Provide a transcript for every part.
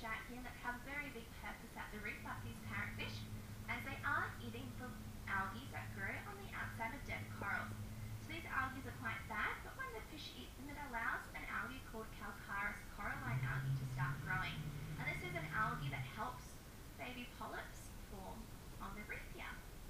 out here that have very big purpose at the reef, like these parrotfish, as they are eating the algae that grow on the outside of dead corals. So these algae are quite bad, but when the fish eat them, it allows an algae called calcareous coralline algae to start growing. And this is an algae that helps baby polyps form on the reef here.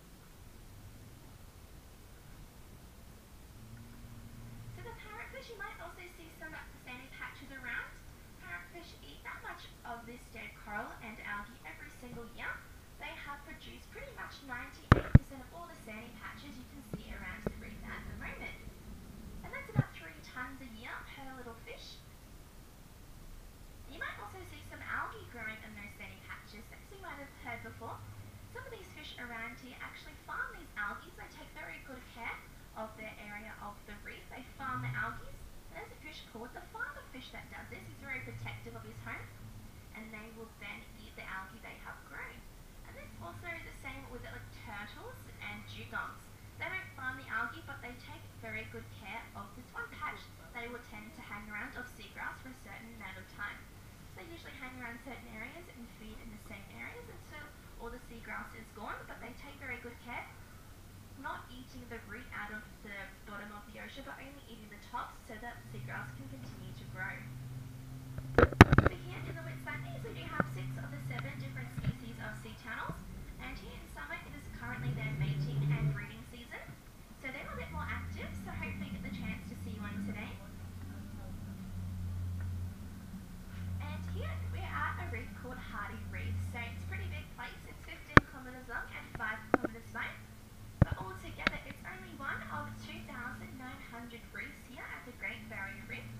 So the parrotfish, you might also see some sandy patches around. Parrotfish eat that much of this dead coral and algae every single year. They have produced pretty much 98% of all the sandy patches you can see around the reef at the moment. And that's about 3 tons a year per little fish. You might also see some algae growing in those sandy patches. As you might have heard before, some of these fish around here actually farm these algae. They take very good care of their area of the reef. They farm the algae. And there's a fish called the farmer fish that does this. He's very protective of his home, and they will then eat the algae they have grown. And this also is the same with like turtles and dugongs. They don't farm the algae, but they take very good care of this one patch. They will tend to hang around of seagrass for a certain amount of time. So they usually hang around certain areas and feed in the same areas until all the seagrass is gone, but they take very good care, not eating the root out of the bottom of the ocean, but only eating the tops so that seagrass can continue to grow. So here in the Whitsundays, we do have 6 of the 7 different species of sea turtles, and here in summer it is currently their mating and breeding season, so they're a bit more active, so hopefully you get the chance to see one today. And here we are at a reef called Heart Reef, so it's a pretty big place. It's 15 kilometres long and 5 kilometres wide, but altogether it's only one of 2,900 reefs here at the Great Barrier Reef.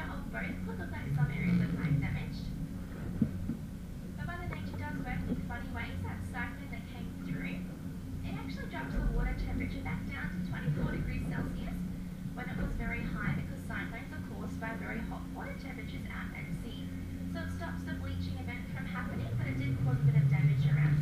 mixture of both could look like some areas are quite damaged. But Mother Nature does work in funny ways. That cyclone that came through, it actually dropped the water temperature back down to 24 degrees Celsius when it was very high, because cyclones are caused by very hot water temperatures out at sea. So it stops the bleaching event from happening, but it did cause a bit of damage around